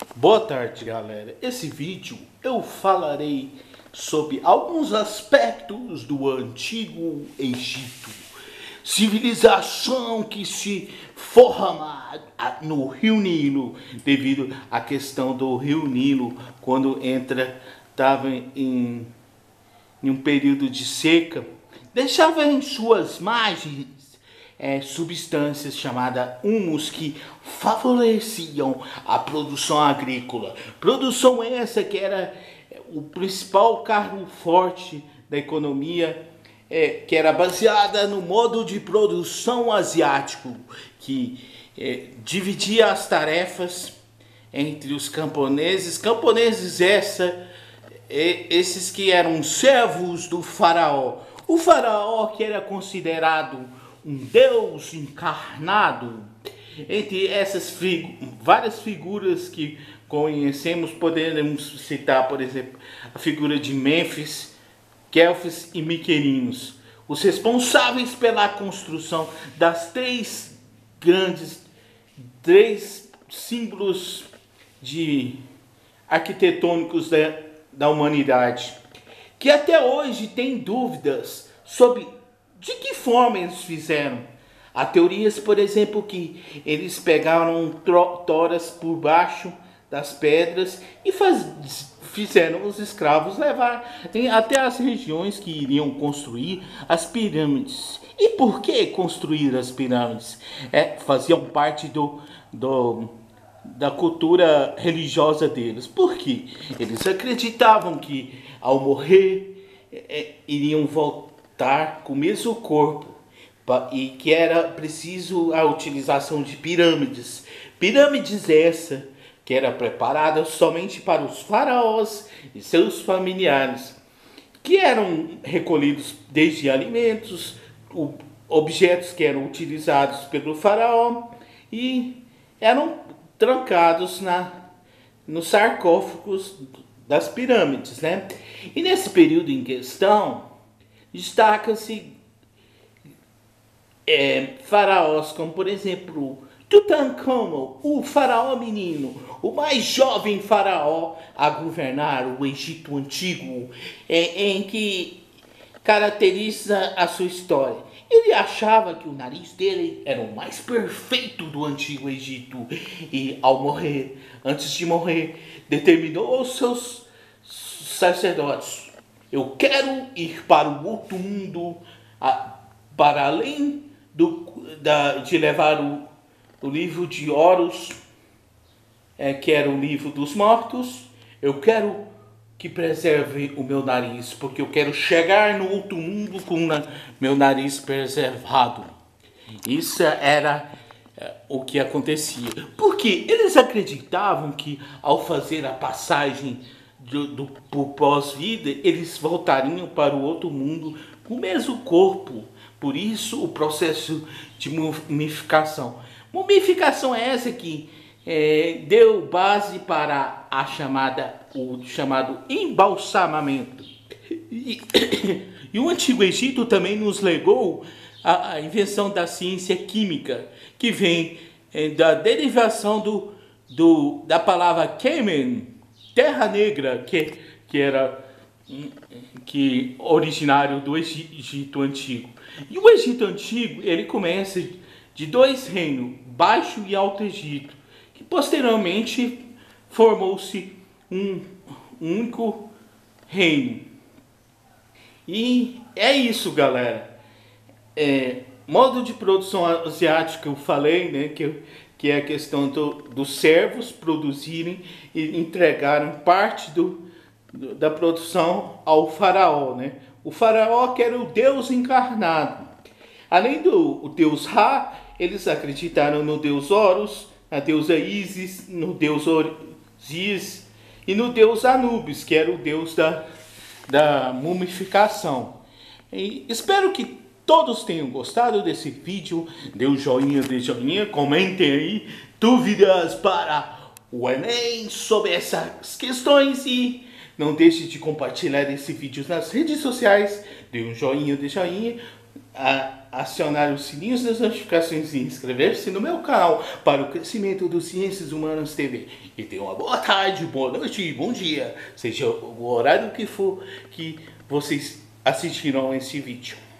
Boa tarde, galera. Esse vídeo eu falarei sobre alguns aspectos do Antigo Egito, civilização que se forma no Rio Nilo, devido à questão do Rio Nilo, quando estava em um período de seca, deixava em suas margens substâncias chamadas humus que favoreciam a produção agrícola. Produção essa que era o principal carro forte da economia, que era baseada no modo de produção asiático, que dividia as tarefas entre os camponeses. Camponeses esses que eram servos do faraó. O faraó, que era considerado um deus encarnado. Entre essas várias figuras que conhecemos, podemos citar, por exemplo, a figura de Mênfis, Quéfis e Miquerinos, os responsáveis pela construção das três símbolos arquitetônicos da humanidade, que até hoje tem dúvidas sobre de que forma eles fizeram. Há teorias, por exemplo, que eles pegaram toras por baixo das pedras e fizeram os escravos levar até as regiões que iriam construir as pirâmides. E por que construir as pirâmides? Faziam parte da cultura religiosa deles. Por quê? Eles acreditavam que ao morrer iriam voltar com o mesmo corpo, e que era preciso a utilização de pirâmides. Pirâmides essa que era preparada somente para os faraós e seus familiares, que eram recolhidos desde alimentos, objetos que eram utilizados pelo faraó, e eram trancados nos sarcófagos das pirâmides, né? E nesse período em questão, destaca-se faraós como, por exemplo, Tutankhamon, o faraó menino, o mais jovem faraó a governar o Egito Antigo, em que caracteriza a sua história. Ele achava que o nariz dele era o mais perfeito do Antigo Egito e, ao morrer, antes de morrer, determinou aos seus sacerdotes: eu quero ir para o outro mundo, para além de levar o livro de Horus, que era o livro dos mortos. Eu quero que preserve o meu nariz, porque eu quero chegar no outro mundo com meu nariz preservado. Isso era o que acontecia. Porque eles acreditavam que ao fazer a passagem por pós-vida, eles voltariam para o outro mundo com o mesmo corpo. Por isso o processo de mumificação. Mumificação é essa que deu base para o chamado embalsamamento. E o Antigo Egito também nos legou a invenção da ciência química, que vem da derivação da palavra Kemen, terra negra, que era originário do Egito Antigo. E o Egito Antigo, ele começa de dois reinos, Baixo e Alto Egito, que posteriormente formou-se um único reino. E é isso, galera. Modo de produção asiático que eu falei, né, que é a questão dos servos produzirem e entregarem parte da produção ao faraó, né? O faraó, que era o deus encarnado. Além do deus Ra, eles acreditaram no deus Horus, na deusa Ísis, no deus Osíris e no deus Anubis, que era o deus da mumificação. E espero que todos tenham gostado desse vídeo. Dê um joinha, comentem aí dúvidas para o Enem sobre essas questões e não deixe de compartilhar esse vídeo nas redes sociais. Dê um joinha, acionar os sininhos das notificações e inscrever-se no meu canal para o crescimento do Ciências Humanas TV. E tenha uma boa tarde, boa noite, bom dia, seja o horário que for que vocês assistiram a esse vídeo.